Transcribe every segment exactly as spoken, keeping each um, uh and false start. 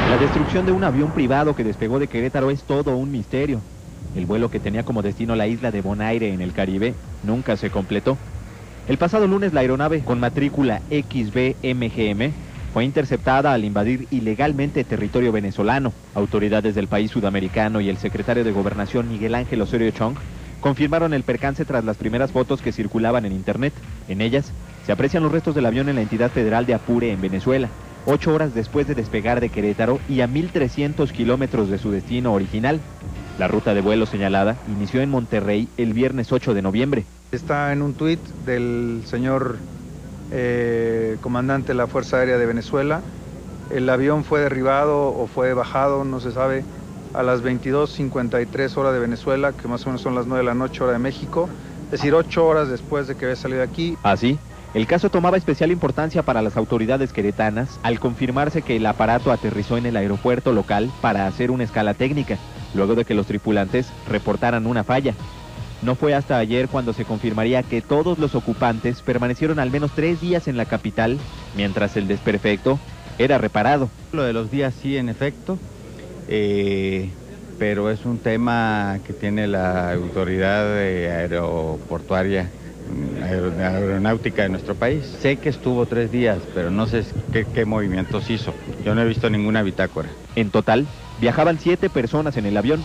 La destrucción de un avión privado que despegó de Querétaro es todo un misterio. El vuelo que tenía como destino la isla de Bonaire en el Caribe nunca se completó. El pasado lunes la aeronave con matrícula X B M G M fue interceptada al invadir ilegalmente territorio venezolano. Autoridades del país sudamericano y el secretario de Gobernación Miguel Ángel Osorio Chong confirmaron el percance tras las primeras fotos que circulaban en internet. En ellas se aprecian los restos del avión en la entidad federal de Apure en Venezuela, ocho horas después de despegar de Querétaro y a mil trescientos kilómetros de su destino original. La ruta de vuelo señalada inició en Monterrey el viernes ocho de noviembre. Está en un tuit del señor eh, comandante de la Fuerza Aérea de Venezuela. El avión fue derribado o fue bajado, no se sabe, a las veintidós cincuenta y tres horas de Venezuela, que más o menos son las nueve de la noche hora de México, es decir, ocho horas después de que había salido de aquí. Así, el caso tomaba especial importancia para las autoridades queretanas al confirmarse que el aparato aterrizó en el aeropuerto local para hacer una escala técnica, luego de que los tripulantes reportaran una falla. No fue hasta ayer cuando se confirmaría que todos los ocupantes permanecieron al menos tres días en la capital, mientras el desperfecto era reparado. Lo de los días sí, en efecto, eh, pero es un tema que tiene la autoridad eh, aeroportuaria, aer aeronáutica de nuestro país. Sé que estuvo tres días, pero no sé qué, qué movimientos hizo. Yo no he visto ninguna bitácora. En total, viajaban siete personas en el avión.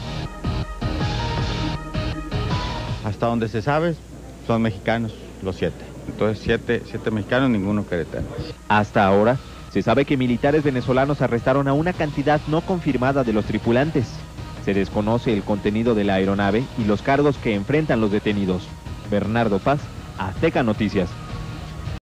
Hasta donde se sabe, son mexicanos los siete. Entonces, siete, siete mexicanos, ninguno queretano. Hasta ahora, se sabe que militares venezolanos arrestaron a una cantidad no confirmada de los tripulantes. Se desconoce el contenido de la aeronave y los cargos que enfrentan los detenidos. Bernardo Paz, Azteca Noticias.